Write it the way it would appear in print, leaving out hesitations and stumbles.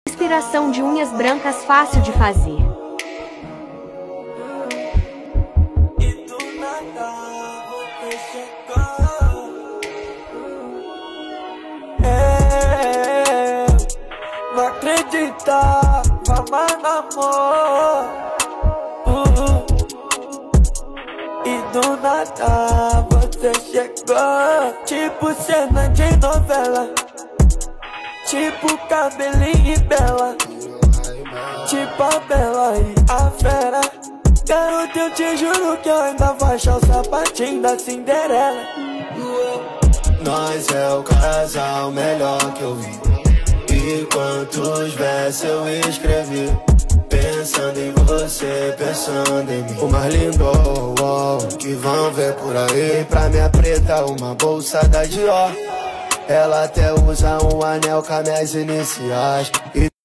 Inspiração de unhas brancas fácil de fazer. E do nada você chegou. Não acreditava mais no amor. E do nada você chegou. Tipo cena de novela, tipo cabelinho e Bela, tipo a Bela e a Fera. Garoto, eu te juro que eu ainda vou achar o sapatinho da Cinderela. Nós é o casal melhor que eu vi. E quantos versos eu escrevi, pensando em você, pensando em mim. O mais lindo, que vão ver por aí. Pra minha preta, uma bolsa da Dior. Ela até usa um anel com as minhas iniciais.